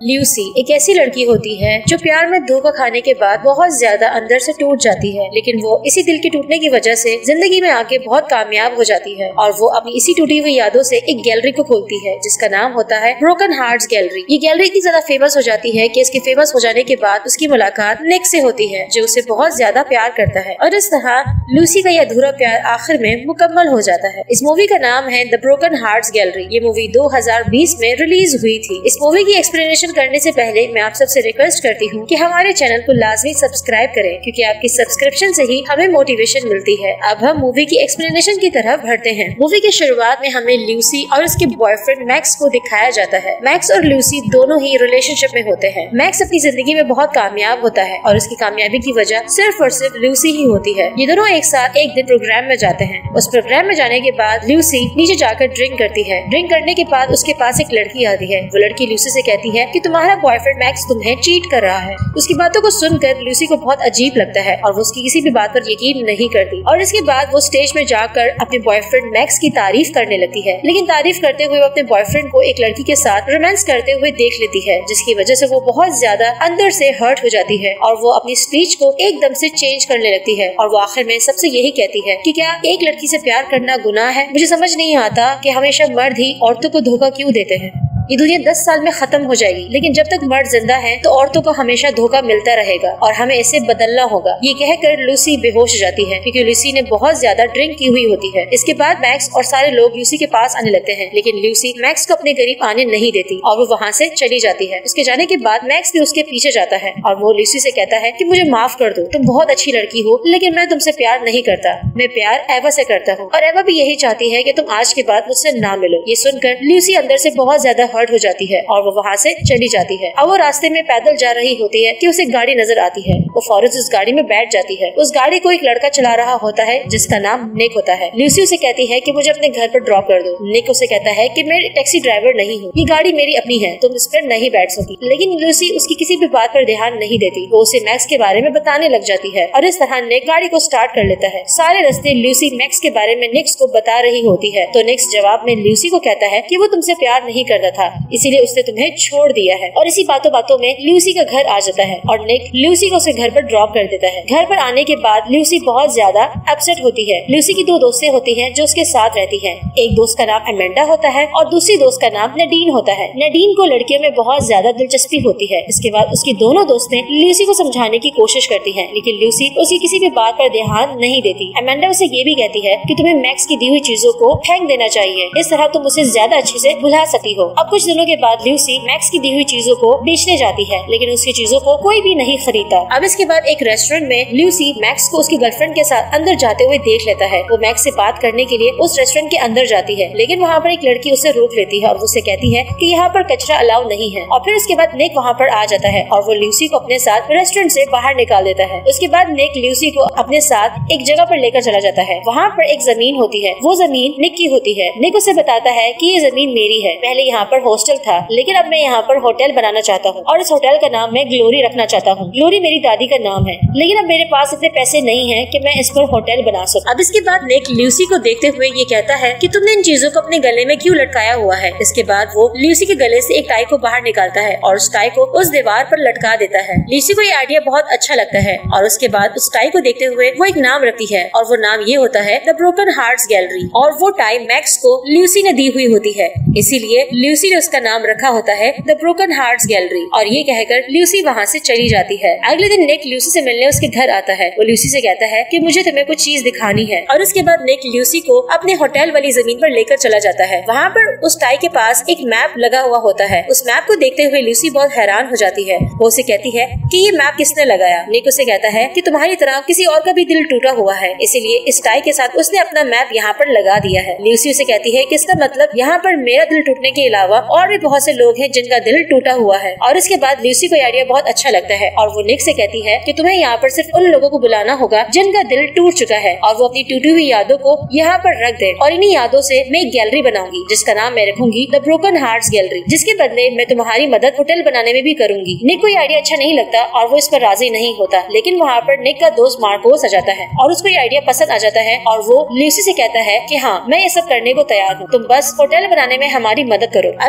Lucy एक ऐसी लड़की होती है जो प्यार में धोखा खाने के बाद बहुत ज्यादा अंदर से टूट जाती है, लेकिन वो इसी दिल के टूटने की वजह से जिंदगी में आके बहुत कामयाब हो जाती है और वो अपनी इसी टूटी हुई यादों से एक गैलरी को खोलती है जिसका नाम होता है ब्रोकन हार्ट्स गैलरी। ये गैलरी इतनी ज्यादा फेमस हो जाती है कि इसके फेमस हो जाने के बाद उसकी मुलाकात निक से होती है जो उसे बहुत ज्यादा प्यार करता है और इस तरह लूसी का यह अधूरा प्यार आखिर में मुकम्मल हो जाता है। इस मूवी का नाम है द ब्रोकन हार्ट्स गैलरी। ये मूवी 2020 में रिलीज हुई थी। इस मूवी की एक्सप्लेनेशन करने से पहले मैं आप सबसे रिक्वेस्ट करती हूँ कि हमारे चैनल को लाजमी सब्सक्राइब करें क्योंकि आपकी सब्सक्रिप्शन से ही हमें मोटिवेशन मिलती है। अब हम मूवी की एक्सप्लेनेशन की तरफ बढ़ते हैं। मूवी की शुरुआत में हमें लूसी और उसके बॉयफ्रेंड मैक्स को दिखाया जाता है। मैक्स और लूसी दोनों ही रिलेशनशिप में होते हैं। मैक्स अपनी जिंदगी में बहुत कामयाब होता है और उसकी कामयाबी की वजह सिर्फ और सिर्फ लूसी ही होती है। ये दोनों एक साथ एक दिन प्रोग्राम में जाते हैं। उस प्रोग्राम में जाने के बाद लूसी नीचे जाकर ड्रिंक करती है। ड्रिंक करने के बाद उसके पास एक लड़की आती है। वो लड़की लूसी से कहती है कि तुम्हारा बॉयफ्रेंड मैक्स तुम्हें चीट कर रहा है। उसकी बातों को सुनकर लूसी को बहुत अजीब लगता है और वो उसकी किसी भी बात पर यकीन नहीं करती और इसके बाद वो स्टेज में जाकर अपने बॉयफ्रेंड मैक्स की तारीफ करने लगती है। लेकिन तारीफ करते हुए वो अपने बॉयफ्रेंड को एक लड़की के साथ रोमांस करते हुए देख लेती है जिसकी वजह से वो बहुत ज्यादा अंदर से हर्ट हो जाती है और वो अपनी स्पीच को एकदम से चेंज करने लगती है और वो आखिर में सबसे यही कहती है कि क्या एक लड़की से प्यार करना गुनाह है? मुझे समझ नहीं आता कि हमेशा मर्द ही औरतों को धोखा क्यों देते हैं। ये दुनिया 10 साल में खत्म हो जाएगी लेकिन जब तक मर्द जिंदा है तो औरतों को हमेशा धोखा मिलता रहेगा और हमें इसे बदलना होगा। ये कहकर लूसी बेहोश हो जाती है क्योंकि लूसी ने बहुत ज्यादा ड्रिंक की हुई होती है। इसके बाद मैक्स और सारे लोग लूसी के पास आने लगते हैं लेकिन लूसी मैक्स को अपने करीब आने नहीं देती और वो वहाँ से चली जाती है। उसके जाने के बाद मैक्स भी उसके पीछे जाता है और वो लूसी से कहता है कि मुझे माफ कर दो, तुम बहुत अच्छी लड़की हो लेकिन मैं तुमसे प्यार नहीं करता, मैं प्यार एवा से करता हूँ और एवा भी यही चाहती है कि तुम आज के बाद मुझसे ना मिलो। ये सुनकर लूसी अंदर से बहुत ज्यादा हर्ट हो जाती है और वो वहाँ से चली जाती है। अब वो रास्ते में पैदल जा रही होती है कि उसे गाड़ी नजर आती है। वो फौरन उस गाड़ी में बैठ जाती है। उस गाड़ी को एक लड़का चला रहा होता है जिसका नाम निक होता है। लूसी उसे कहती है कि मुझे अपने घर पर ड्रॉप कर दो। निक उसे कहता है कि मैं टैक्सी ड्राइवर नहीं हूँ, ये गाड़ी मेरी अपनी है, तुम इस पर नहीं बैठ सकी। लेकिन लूसी उसकी किसी भी बात पर ध्यान नहीं देती। वो उसे मैक्स के बारे में बताने लग जाती है और इस तरह निक गाड़ी को स्टार्ट कर लेता है। सारे रास्ते लूसी मैक्स के बारे में निक्स को बता रही होती है तो निक्स जवाब में लूसी को कहता है कि वो तुमसे प्यार नहीं करता था इसीलिए उसने तुम्हें छोड़ दिया है। और इसी बातों बातों में लूसी का घर आ जाता है और निक लूसी को उसे घर पर ड्रॉप कर देता है। घर पर आने के बाद लूसी बहुत ज्यादा अपसेट होती है। लूसी की 2 दोस्तें होती हैं जो उसके साथ रहती हैं। एक दोस्त का नाम अमेंडा होता है और दूसरी दोस्त का नाम नडीन होता है। नडीन को लड़कियों में बहुत ज्यादा दिलचस्पी होती है। इसके बाद उसकी दोनों दोस्तें लूसी को समझाने की कोशिश करती हैं लेकिन लूसी उसकी किसी भी बात पर ध्यान नहीं देती। अमेंडा उसे ये भी कहती है कि तुम्हें मैक्स की दी हुई चीजों को फेंक देना चाहिए, इस तरह तुम उसे ज्यादा अच्छे से भुला सकती हो। अब कुछ दिनों के बाद लूसी मैक्स की दी हुई चीजों को बेचने जाती है लेकिन उसकी चीजों को कोई भी नहीं खरीदता। अब इसके बाद एक रेस्टोरेंट में लूसी मैक्स को उसकी गर्लफ्रेंड के साथ अंदर जाते हुए देख लेता है। वो मैक्स से बात करने के लिए उस रेस्टोरेंट के अंदर जाती है लेकिन वहाँ पर एक लड़की उसे रोक लेती है और उससे कहती है कि यहाँ पर कचरा अलाउ नहीं है। और फिर उसके बाद निक वहाँ पर आ जाता है और वो लूसी को अपने साथ रेस्टोरेंट से बाहर निकाल देता है। उसके बाद निक लूसी को अपने साथ एक जगह पर लेकर चला जाता है। वहाँ पर एक जमीन होती है, वो जमीन निक की होती है। निक उसे बताता है कि ये जमीन मेरी है, पहले यहाँ पर हॉस्टल था लेकिन अब मैं यहाँ पर होटल बनाना चाहता हूँ और इस होटल का नाम मैं ग्लोरी रखना चाहता हूँ। ग्लोरी मेरी दादी का नाम है लेकिन अब मेरे पास इतने पैसे नहीं हैं कि मैं इस पर होटल बना सकूं। अब इसके बाद निक लूसी को देखते हुए ये कहता है कि तुमने इन चीजों को अपने गले में क्यों लटकाया हुआ है। इसके बाद वो लूसी के गले से एक टाई को बाहर निकालता है और उस टाई को उस दीवार पर लटका देता है। लूसी को ये आइडिया बहुत अच्छा लगता है और उसके बाद उस टाई को देखते हुए वो एक नाम रखती है और वो नाम ये होता है द ब्रोकन हार्ट्स गैलरी और वो टाई मैक्स को लूसी ने दी हुई होती है इसीलिए लूसी ने उसका नाम रखा होता है द ब्रोकन हार्ट्स गैलरी। और ये कहकर लूसी वहाँ से चली जाती है। अगले दिन निक लूसी से मिलने उसके घर आता है। वो लूसी से कहता है कि मुझे तुम्हें कुछ चीज दिखानी है और उसके बाद निक लूसी को अपने होटल वाली जमीन पर लेकर चला जाता है। वहाँ पर उस टाई के पास एक मैप लगा हुआ होता है। उस मैप को देखते हुए लूसी बहुत हैरान हो जाती है। वो उसे कहती है कि ये मैप किसने लगाया। निक उसे कहता है कि तुम्हारी तरह किसी और का भी दिल टूटा हुआ है इसीलिए इस टाई के साथ उसने अपना मैप यहाँ पर लगा दिया है। लूसी उसे कहती है कि इसका मतलब यहाँ पर मेरा दिल टूटने के अलावा और भी बहुत से लोग हैं जिनका दिल टूटा हुआ है। और इसके बाद लूसी को आइडिया बहुत अच्छा लगता है और वो निक से कहती है कि तुम्हें यहाँ पर सिर्फ उन लोगों को बुलाना होगा जिनका दिल टूट चुका है और वो अपनी टूटी हुई यादों को यहाँ पर रख दे और इन्हीं यादों से मैं एक गैलरी बनाऊंगी जिसका नाम मैं रखूंगी द ब्रोकन हार्ट्स गैलरी, जिसके बदले मैं तुम्हारी मदद होटल बनाने में भी करूंगी। निक को ये आइडिया अच्छा नहीं लगता और वो इस पर राजी नहीं होता लेकिन वहाँ पर निक का दोस्त मार्कोस आ जाता है और उसको ये आइडिया पसंद आ जाता है और वो लूसी से कहता है कि हाँ मैं ये सब करने को तैयार हूँ, तुम बस होटल बनाने में हमारी मदद करो। अब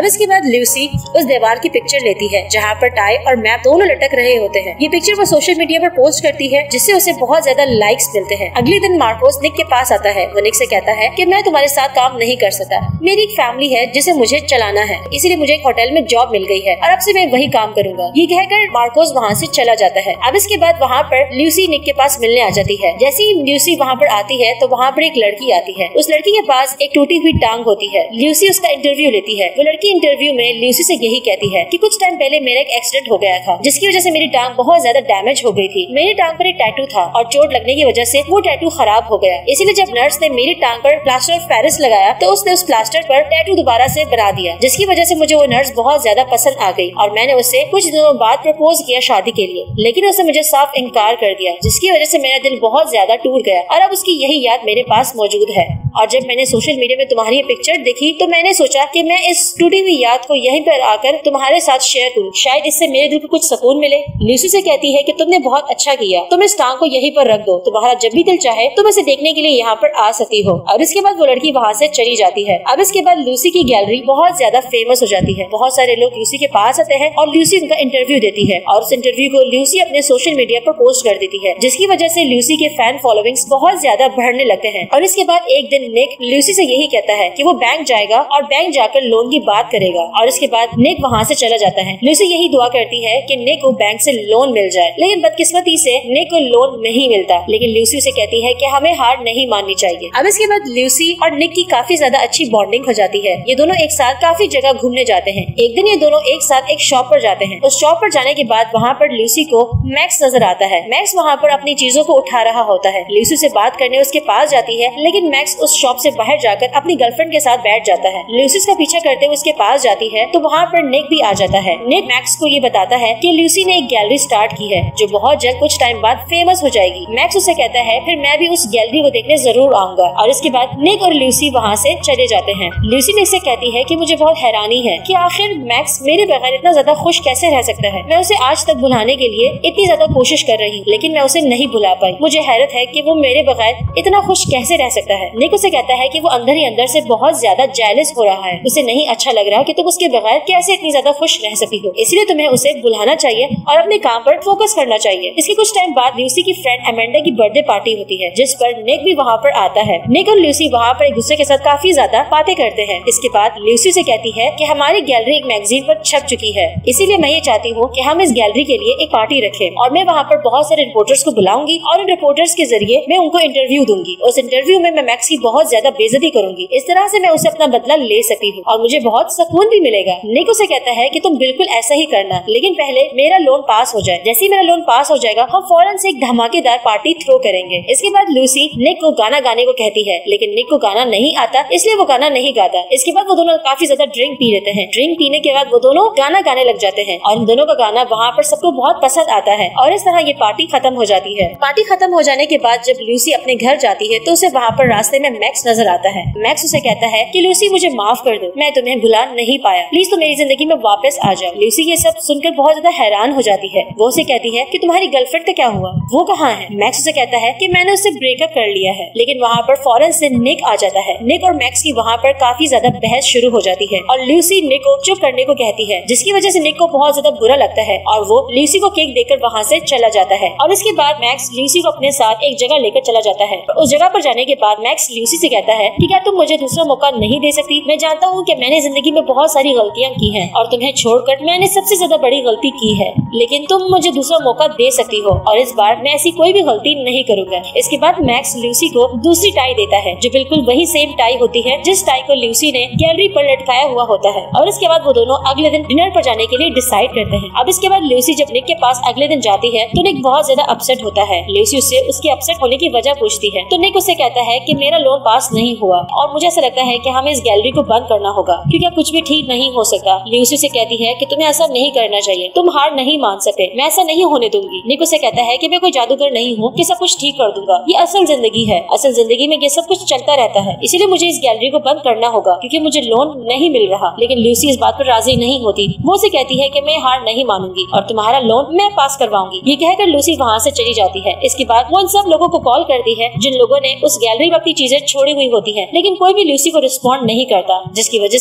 अब इसके बाद लूसी उस दीवार की पिक्चर लेती है जहाँ पर टाई और मैप दोनों लटक रहे होते हैं। ये पिक्चर वो सोशल मीडिया पर पोस्ट करती है जिससे उसे बहुत ज्यादा लाइक्स मिलते हैं। अगले दिन मार्कोस निक के पास आता है। वो निक से कहता है कि मैं तुम्हारे साथ काम नहीं कर सकता, मेरी एक फैमिली है जिसे मुझे चलाना है, इसीलिए मुझे एक होटल में जॉब मिल गई है और अब से मैं वही काम करूंगा। ये कहकर मार्कोस वहाँ से चला जाता है। अब इसके बाद वहाँ पर लूसी निक के पास मिलने आ जाती है। जैसे ही लूसी वहाँ पर आती है तो वहाँ पर एक लड़की आती है। उस लड़की के पास एक टूटी हुई टांग होती है। लूसी उसका इंटरव्यू लेती है। वो लड़की इंटरव्यू में लूसी से यही कहती है कि कुछ टाइम पहले मेरा एक एक्सीडेंट हो गया था जिसकी वजह से मेरी टांग बहुत ज्यादा डैमेज हो गई थी। मेरी टांग पर एक टैटू था और चोट लगने की वजह से वो टैटू खराब हो गया। इसीलिए जब नर्स ने मेरी टांग पर प्लास्टर ऑफ पेरिस लगाया तो उसने उस प्लास्टर पर टैटू दोबारा से बना दिया, जिसकी वजह से मुझे वो नर्स बहुत ज्यादा पसंद आ गई और मैंने उससे कुछ दिनों बाद प्रपोज किया शादी के लिए, लेकिन उसने मुझे साफ इनकार कर दिया, जिसकी वजह से मेरा दिल बहुत ज्यादा टूट गया और अब उसकी यही याद मेरे पास मौजूद है। और जब मैंने सोशल मीडिया में तुम्हारी ये पिक्चर देखी तो मैंने सोचा कि मैं इस टूटी हुई याद को यहीं पर आकर तुम्हारे साथ शेयर करूं, शायद इससे मेरे दिल को कुछ सुकून मिले। लूसी से कहती है कि तुमने बहुत अच्छा किया, तुम इस टांग को यहीं पर रख दो, तुम्हारा जब भी दिल चाहे तुम इसे देखने के लिए यहाँ पर आ सकती हो। और इसके बाद वो लड़की वहाँ से चली जाती है। अब इसके बाद लूसी की गैलरी बहुत ज्यादा फेमस हो जाती है। बहुत सारे लोग लूसी के पास आते हैं और लूसी उनका इंटरव्यू देती है और उस इंटरव्यू को लूसी अपने सोशल मीडिया पर पोस्ट कर देती है, जिसकी वजह से लूसी के फैन फॉलोइंग्स बहुत ज्यादा बढ़ने लगते हैं। और इसके बाद एक दिन निक लूसी से यही कहता है कि वो बैंक जाएगा और बैंक जाकर लोन की बात करेगा और इसके बाद निक वहाँ से चला जाता है। लूसी यही दुआ करती है कि निक को बैंक से लोन मिल जाए, लेकिन बदकिस्मती से निक को लोन नहीं मिलता। लेकिन लूसी उसे कहती है कि हमें हार नहीं माननी चाहिए। अब इसके बाद लूसी और निक की काफी ज्यादा अच्छी बॉन्डिंग हो जाती है। ये दोनों एक साथ काफी जगह घूमने जाते हैं। एक दिन ये दोनों एक साथ एक शॉप पर जाते हैं। उस शॉप पर जाने के बाद वहाँ पर लूसी को मैक्स नजर आता है। मैक्स वहाँ पर अपनी चीजों को उठा रहा होता है। लूसी से बात करने उसके पास जाती है, लेकिन मैक्स उस शॉप से बाहर जाकर अपनी गर्लफ्रेंड के साथ बैठ जाता है। लूसी का पीछा करते हुए उसके पास जाती है तो वहाँ पर निक भी आ जाता है। निक मैक्स को ये बताता है कि लूसी ने एक गैलरी स्टार्ट की है जो बहुत जल्द कुछ टाइम बाद फेमस हो जाएगी। मैक्स उसे कहता है फिर मैं भी उस गैलरी को देखने जरूर आऊंगा। और इसके बाद निक और लूसी वहाँ से चले जाते हैं। लूसी निक से कहती है कि मुझे बहुत हैरानी है कि आखिर मैक्स मेरे बगैर इतना ज्यादा खुश कैसे रह सकता है। मैं उसे आज तक भुलाने के लिए इतनी ज्यादा कोशिश कर रही, लेकिन मैं उसे नहीं भुला पाई। मुझे हैरत है कि वो मेरे बगैर इतना खुश कैसे रह सकता है। निक उसे कहता है कि वो अंदर ही अंदर से बहुत ज्यादा जेलस हो रहा है। उसे नहीं अच्छा लग रहा कि तुम उसके बगैर कैसे इतनी ज्यादा खुश रह सकती हो, इसलिए तुम्हें उसे भुलाना चाहिए और अपने काम पर फोकस करना चाहिए। इसके कुछ टाइम बाद लूसी की फ्रेंड अमेंडा की बर्थडे पार्टी होती है, जिस पर निक भी वहाँ पर आता है। निक और लूसी वहाँ पर एक दूसरे के साथ काफी ज्यादा बातें करते हैं। इसके बाद लूसी से कहती है कि हमारी गैलरी एक मैगजीन पर छप चुकी है, इसीलिए मैं ये चाहती हूँ कि हम इस गैलरी के लिए एक पार्टी रखें और मैं वहाँ पर बहुत सारे रिपोर्टर्स को बुलाऊंगी और उन रिपोर्टर्स के जरिए मैं उनको इंटरव्यू दूंगी। उस इंटरव्यू में मैं मैक्स की बहुत ज्यादा बेइज्जती करूंगी। इस तरह से मैं उसे अपना बदला ले सकती हूँ और मुझे बहुत सुकून भी मिलेगा। निक उसे कहता है कि तुम बिल्कुल ऐसा ही करना, लेकिन पहले मेरा लोन पास हो जाए। जैसे ही मेरा लोन पास हो जाएगा हम फौरन से एक धमाकेदार पार्टी थ्रो करेंगे। इसके बाद लूसी निक को गाना गाने को कहती है, लेकिन निक को गाना नहीं आता, इसलिए वो गाना नहीं गाता। इसके बाद वो दोनों काफी ज्यादा ड्रिंक पी लेते हैं। ड्रिंक पीने के बाद वो दोनों गाना गाने लग जाते हैं और इन दोनों का गाना वहाँ पर सबको बहुत पसंद आता है और इस तरह ये पार्टी खत्म हो जाती है। पार्टी खत्म हो जाने के बाद जब लूसी अपने घर जाती है तो उसे वहाँ पर रास्ते में मैक्स नजर आता है। मैक्स उसे कहता है कि लूसी मुझे माफ कर दो, मैं तुम्हें भुला नहीं पाया, प्लीज तुम मेरी जिंदगी में वापस आ जाओ। लूसी ये सब सुनकर बहुत ज्यादा हैरान हो जाती है। वो उसे कहती है कि तुम्हारी गर्लफ्रेंड का क्या हुआ, वो कहाँ है। मैक्स उसे कहता है कि मैंने उससे ब्रेकअप कर लिया है, लेकिन वहाँ पर फौरन से निक आ जाता है। निक और मैक्स की वहाँ पर काफी ज्यादा बहस शुरू हो जाती है और लूसी निक को चुप करने को कहती है, जिसकी वजह से निक को बहुत ज्यादा बुरा लगता है और वो लूसी को केक देकर वहाँ से चला जाता है। और इसके बाद मैक्स लूसी को अपने साथ एक जगह लेकर चला जाता है। उस जगह पर जाने के बाद मैक्स लूसी से कहता है कि क्या तुम मुझे दूसरा मौका नहीं दे सकती। मैं जानता हूँ कि मैंने जिंदगी में बहुत सारी गलतियाँ की हैं और तुम्हें छोड़कर मैंने सबसे ज्यादा बड़ी गलती की है, लेकिन तुम मुझे दूसरा मौका दे सकती हो और इस बार मैं ऐसी कोई भी गलती नहीं करूंगा। इसके बाद मैक्स लूसी को दूसरी टाई देता है जो बिल्कुल वही सेम टाई होती है जिस टाई को लूसी ने गैलरी पर लटकाया हुआ होता है। और इसके बाद वो दोनों अगले दिन डिनर पर जाने के लिए डिसाइड करते हैं। अब इसके बाद लूसी जब निक के पास अगले दिन जाती है तो निक बहुत ज्यादा अपसेट होता है। लूसी उससे उसके अपसेट होने की वजह पूछती है तो निक उससे कहता है कि मेरा लोन पास नहीं हुआ और मुझे ऐसा लगता है कि हमें इस गैलरी को बंद करना होगा क्योंकि कुछ भी ठीक नहीं हो सकता। लूसी से कहती है कि तुम्हें ऐसा नहीं करना चाहिए, तुम हार नहीं मान सकते, मैं ऐसा नहीं होने दूंगी। निक उसे कहता है कि मैं कोई जादूगर नहीं हूँ कि सब कुछ ठीक कर दूंगा, ये असल जिंदगी है, असल जिंदगी में ये सब कुछ चलता रहता है, इसीलिए मुझे इस गैलरी को बंद करना होगा क्योंकि मुझे लोन नहीं मिल रहा। लेकिन लूसी इस बात पर राजी नहीं होती। वो उसे कहती है कि मैं हार नहीं मानूंगी और तुम्हारा लोन मैं पास करवाऊंगी। ये कहकर लूसी वहाँ से चली जाती है। इसके बाद वो उन सब लोगों को कॉल करती है जिन लोगों ने उस गैलरी में अपनी चीजें छोड़ी हुई होती है, लेकिन कोई भी लूसी को रिस्पॉन्ड नहीं करता, जिसकी वजह से लूसी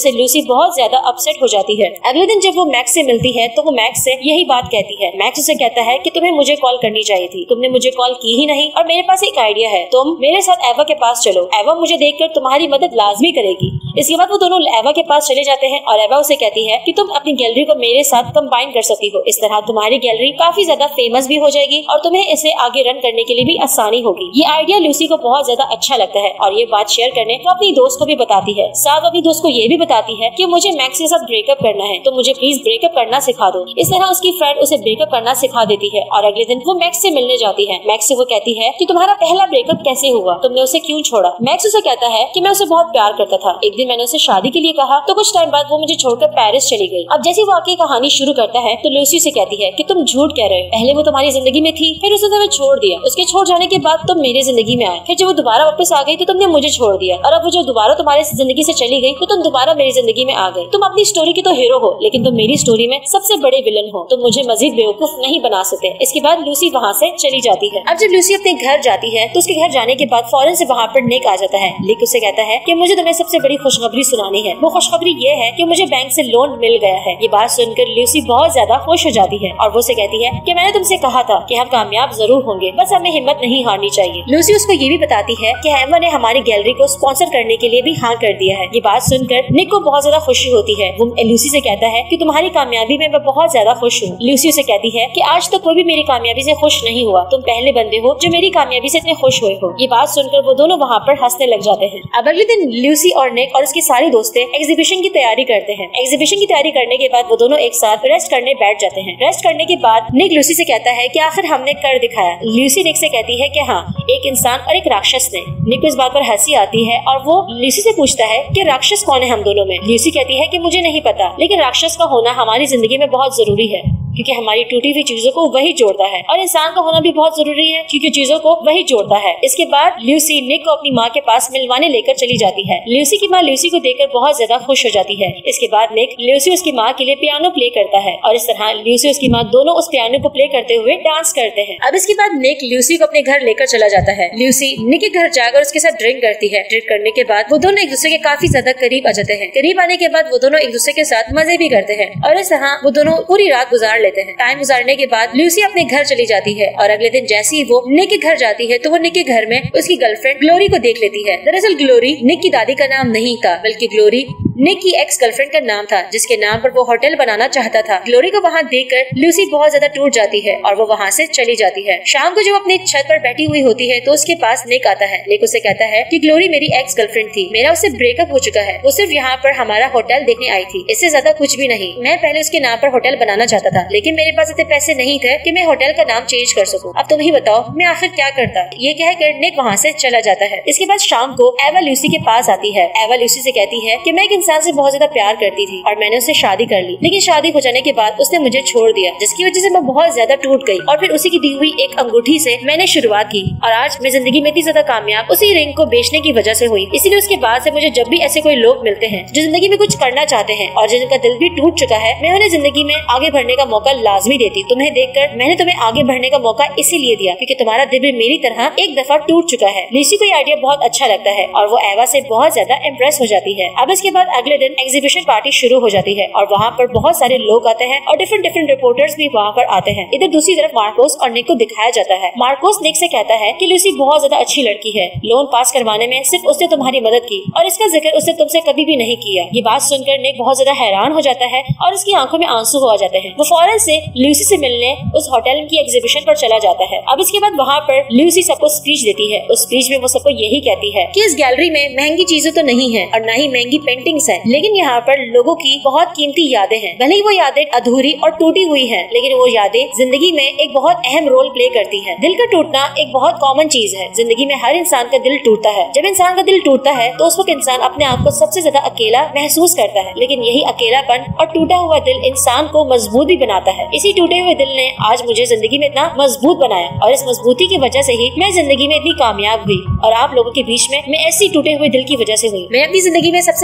लूसी बहुत ज्यादा अपसेट हो जाती है। अगले दिन जब वो मैक्स से मिलती है तो वो मैक्स से यही बात कहती है। मैक्स उसे कहता है कि तुम्हें मुझे कॉल करनी चाहिए थी, तुमने मुझे कॉल की ही नहीं, और मेरे पास एक आइडिया है, तुम मेरे साथ एवा के पास चलो, एवा मुझे देखकर तुम्हारी मदद लाजमी करेगी। इसके बाद वो दोनों एवा के पास चले जाते हैं और एवा उसे कहती है कि तुम अपनी गैलरी को मेरे साथ कंबाइन कर सकती हो, इस तरह तुम्हारी गैलरी काफी ज्यादा फेमस भी हो जाएगी और तुम्हें इसे आगे रन करने के लिए भी आसानी होगी। ये आइडिया लूसी को बहुत ज्यादा अच्छा लगता है और ये बात शेयर करने वो अपनी दोस्त को भी बताती है। साथ अपनी दोस्त को ये भी बताती है कि मुझे मैक्स के साथ ब्रेकअप करना है, तो मुझे प्लीज ब्रेकअप करना सिखा दो। इस तरह उसकी फ्रेंड उसे ब्रेकअप करना सिखा देती है और अगले दिन वो मैक्स से मिलने जाती है। मैक्स से वो कहती है कि तुम्हारा पहला ब्रेकअप कैसे हुआ, तुमने उसे क्यों छोड़ा। मैक्स उसे कहता है कि मैं उसे बहुत प्यार करता था, एक दिन मैंने उसे शादी के लिए कहा तो कुछ टाइम बाद वो मुझे छोड़कर पेरिस चली गई। अब जैसे वो आगे कहानी शुरू करता है तो लूसी उसे कहती है कि तुम झूठ कह रहे हो, पहले वो तुम्हारी जिंदगी में थी, फिर उसने तुम्हें छोड़ दिया, उसके छोड़ जाने के बाद तुम मेरी जिंदगी में आए, फिर जब वो दोबारा वापस आ गई तो तुमने मुझे छोड़ दिया, और अब वो जो दोबारा तुम्हारी जिंदगी से चली गई तो तुम दोबारा मेरी जिंदगी में आ गए। तुम अपनी स्टोरी के तो हीरो हो लेकिन तुम मेरी स्टोरी में सबसे बड़े विलन हो, तुम मुझे मजीद बेवकूफ नहीं बना सकते। इसके बाद लूसी वहाँ से चली जाती है। अब जब लूसी अपने घर जाती है तो उसके घर जाने के बाद फौरन से वहाँ पर निक आ जाता है। निक उसे कहता है कि मुझे तुम्हें सबसे बड़ी खुशखबरी सुनानी है। वो खुशखबरी ये है कि मुझे बैंक से लोन मिल गया है। ये बात सुनकर लूसी बहुत ज्यादा खुश हो जाती है और वो उसे कहती है कि मैंने तुमसे कहा था कि हम कामयाब जरूर होंगे, बस हमें हिम्मत नहीं हारनी चाहिए। लूसी उसको ये भी बताती है कि एवा ने हमारी गैलरी को स्पॉन्सर करने के लिए भी हाँ कर दिया है। ये बात सुनकर निक को बहुत ज्यादा खुशी होती है। वो लूसी से कहता है कि तुम्हारी कामयाबी में मैं बहुत ज्यादा खुश हूँ। लूसी उसे कहती है कि आज तक कोई भी मेरी कामयाबी से खुश नहीं हुआ, तुम पहले बंदे हो जो मेरी कामयाबी से इतने खुश हुए हो। ये बात सुनकर वो दोनों वहाँ पर हंसने लग जाते हैं। अब अगले दिन लूसी और निक और उसकी सारी दोस्तें एग्जीबिशन की तैयारी करते हैं। एग्जीबिशन की तैयारी करने के बाद वो दोनों एक साथ रेस्ट करने बैठ जाते हैं। रेस्ट करने के बाद निक लूसी से कहता है कि आखिर हमने कर दिखाया। लूसी निक से कहती है कि हाँ, एक इंसान और एक राक्षस ने। निक को इस बात पर हंसी आती है और वो लूसी से पूछता है कि राक्षस कौन है हम दोनों में। लूसी कहती है कि मुझे नहीं पता, लेकिन राक्षस का होना हमारी जिंदगी में बहुत जरूरी है क्योंकि हमारी टूटी हुई चीजों को वही जोड़ता है, और इंसान का होना भी बहुत जरूरी है क्योंकि चीजों को वही जोड़ता है। इसके बाद लूसी निक को अपनी माँ के पास मिलवाने लेकर चली जाती है। लूसी की माँ लूसी को देखकर बहुत ज्यादा खुश हो जाती है। इसके बाद निक लूसी उसकी माँ के लिए पियानो प्ले करता है और इस तरह लूसी उसकी माँ दोनों उस पियानो को प्ले करते हुए डांस करते हैं। अब इसके बाद निक लूसी को अपने घर लेकर चला जाता है। लूसी निक के घर जाकर उसके साथ ड्रिंक करती है। ड्रिंक करने के बाद वो दोनों एक दूसरे के काफी ज्यादा करीब आ जाते हैं। करीब आने के बाद वो दोनों एक दूसरे के साथ मजे भी करते हैं और इस तरह वो दोनों पूरी रात गुजार लेते हैं। टाइम गुजारने के बाद लूसी अपने घर चली जाती है और अगले दिन जैसे ही वो निक के घर जाती है तो वो निक के घर में उसकी गर्लफ्रेंड ग्लोरी को देख लेती है। दरअसल ग्लोरी निक की दादी का नाम नहीं था, बल्कि ग्लोरी निक की एक्स गर्लफ्रेंड का नाम था जिसके नाम पर वो होटल बनाना चाहता था। ग्लोरी को वहाँ देखकर लूसी बहुत ज्यादा टूट जाती है और वो वहाँ से चली जाती है। शाम को जब अपनी छत पर बैठी हुई होती है तो उसके पास निक आता है। निक उसे कहता है कि ग्लोरी मेरी एक्स गर्लफ्रेंड थी, मेरा उससे ब्रेकअप हो चुका है, वो सिर्फ यहाँ पर हमारा होटल देखने आई थी, इससे ज्यादा कुछ भी नहीं। मैं पहले उसके नाम पर होटल बनाना चाहता था लेकिन मेरे पास इतने पैसे नहीं थे कि मैं होटल का नाम चेंज कर सकूं। अब तुम ही बताओ मैं आखिर क्या करता। ये कहकर निक वहाँ से चला जाता है। इसके बाद शाम को एवा लूसी के पास आती है। एवा लूसी से कहती है कि मैं एक इंसान से बहुत ज्यादा प्यार करती थी और मैंने उससे शादी कर ली, लेकिन शादी हो जाने के बाद उसने मुझे छोड़ दिया जिसकी वजह से मैं बहुत ज्यादा टूट गई और फिर उसी की दी हुई एक अंगूठी से मैंने शुरुआत की और आज मैं जिंदगी में इतनी ज्यादा कामयाब उसी रिंग को बेचने की वजह से हुई। इसीलिए उसके बाद से मुझे जब भी ऐसे कोई लोग मिलते हैं जो जिंदगी में कुछ करना चाहते हैं और जिनका दिल भी टूट चुका है, मैं उन्हें जिंदगी में आगे बढ़ने का मौका लाजमी देती। तुम्हें देखकर मैंने तुम्हें आगे बढ़ने का मौका इसीलिए दिया क्योंकि तुम्हारा दिल भी मेरी तरह एक दफा टूट चुका है। लूसी को ये आइडिया बहुत अच्छा लगता है और वो एवा से बहुत ज्यादा इम्प्रेस हो जाती है। अब इसके बाद अगले दिन एग्जीबिशन पार्टी शुरू हो जाती है और वहाँ पर बहुत सारे लोग आते हैं और डिफरेंट रिपोर्टर्स भी वहाँ पर आते हैं। इधर दूसरी तरफ मार्कोस और निक को दिखाया जाता है। मार्कोस निक से कहता है कि लूसी बहुत ज्यादा अच्छी लड़की है, लोन पास करवाने में सिर्फ उसने तुम्हारी मदद की और इसका जिक्र उसने तुमसे कभी भी नहीं किया। ये बात सुनकर निक बहुत ज्यादा हैरान हो जाता है और उसकी आंखों में आंसू आ जाते हैं। वो फौरन से लूसी से मिलने उस होटल की एग्जीबिशन पर चला जाता है। अब इसके बाद वहाँ पर लूसी सबको स्पीच देती है। उस स्पीच में वो सबको यही कहती है कि इस गैलरी में महंगी चीजें तो नहीं है और न ही महंगी पेंटिंग्स है, लेकिन यहाँ पर लोगों की बहुत कीमती यादें हैं। भले ही वो यादें अधूरी और टूटी हुई हैं, लेकिन वो यादें जिंदगी में एक बहुत अहम रोल प्ले करती हैं। दिल का टूटना एक बहुत कॉमन चीज है। जिंदगी में हर इंसान का दिल टूटता है। जब इंसान का दिल टूटता है तो उस वक्त इंसान अपने आप को सबसे ज्यादा अकेला महसूस करता है, लेकिन यही अकेलापन और टूटा हुआ दिल इंसान को मजबूत भी बनाता है। इसी टूटे हुए दिल ने आज मुझे जिंदगी में इतना मजबूत बनाया और इस मजबूती की वजह से ही मैं जिंदगी में इतनी कामयाब हुई और आप लोगों के बीच में मैं ऐसी टूटे हुए दिल की वजह से हुई। मैं अपनी जिंदगी में सबसे पहला प्यार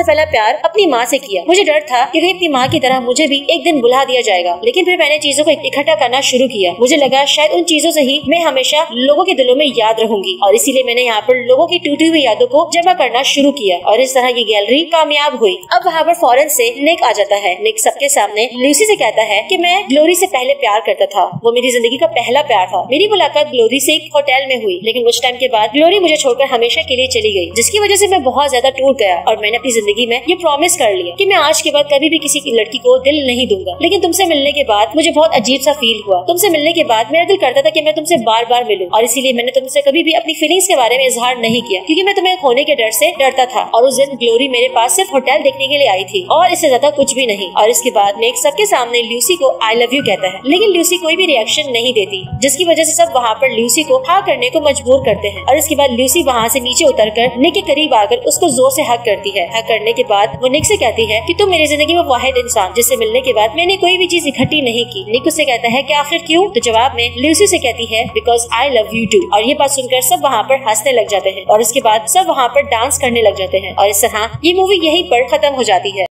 प्यार अपनी माँ से किया। मुझे डर था कि कहीं अपनी माँ की तरह मुझे भी एक दिन बुला दिया जाएगा, लेकिन फिर मैंने चीजों को इकट्ठा करना शुरू किया। मुझे लगा शायद उन चीजों से ही मैं हमेशा लोगों के दिलों में याद रहूंगी, और इसीलिए मैंने यहाँ पर लोगों की टूटी हुई यादों को जमा करना शुरू किया, और इस तरह ये गैलरी कामयाब हुई। अब वहाँ पर फौरन से निक आ जाता है। निक सबके सामने लूसी से कहता है कि मैं ग्लोरी से पहले प्यार करता था, वो मेरी जिंदगी का पहला प्यार था। मेरी मुलाकात ग्लोरी से एक होटल में हुई, लेकिन कुछ टाइम के बाद ग्लोरी मुझे छोड़कर हमेशा के लिए चली गई, जिसकी वजह से मैं बहुत ज्यादा टूट गया, और मैंने अपनी जिंदगी में ये प्रॉमिस कर लिया कि मैं आज के बाद कभी भी किसी की लड़की को दिल नहीं दूंगा। लेकिन तुमसे मिलने के बाद मुझे बहुत अजीब सा फील हुआ। तुमसे मिलने के बाद मेरा दिल करता था कि मैं तुमसे बार बार मिलूं, और इसीलिए मैंने तुमसे कभी भी अपनी फीलिंग्स के बारे में इजहार नहीं किया, क्योंकि मैं तुम्हें खोने के डर से डरता था। और उस दिन ग्लोरी मेरे पास सिर्फ होटल देखने के लिए आई थी, और इससे ज्यादा कुछ भी नहीं। और इसके बाद निक सबके सामने लूसी को आई लव यू कहता है, लेकिन लूसी कोई भी रिएक्शन नहीं देती, जिसकी वजह से सब वहाँ पर लूसी को हाँ करने को मजबूर करते हैं। और इसके बाद लूसी वहाँ से नीचे उतरकर निक के करीब आकर उसको जोर से हक करती है। हक करने के बाद वो निक से कहती है कि तुम मेरी जिंदगी में वाहिद इंसान जिससे मिलने के बाद मैंने कोई भी चीज इकट्ठी नहीं की। निक उससे कहता है कि आखिर क्यों? तो जवाब में लूसी से कहती है because I love you too. और ये बात सुनकर सब वहाँ पर हंसने लग जाते हैं, और उसके बाद सब वहाँ पर डांस करने लग जाते हैं, और इस तरह ये मूवी यहीं पर खत्म हो जाती है।